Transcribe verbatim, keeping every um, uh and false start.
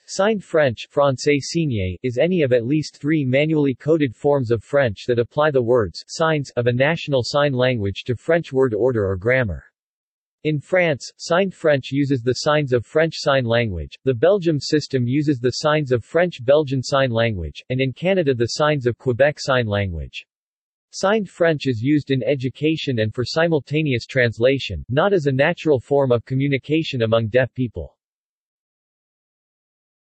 Signed French Français signé, is any of at least three manually coded forms of French that apply the words signs of a national sign language to French word order or grammar. In France, Signed French uses the signs of French Sign Language, the Belgium system uses the signs of French-Belgian Sign Language, and in Canada the signs of Quebec Sign Language. Signed French is used in education and for simultaneous translation, not as a natural form of communication among deaf people.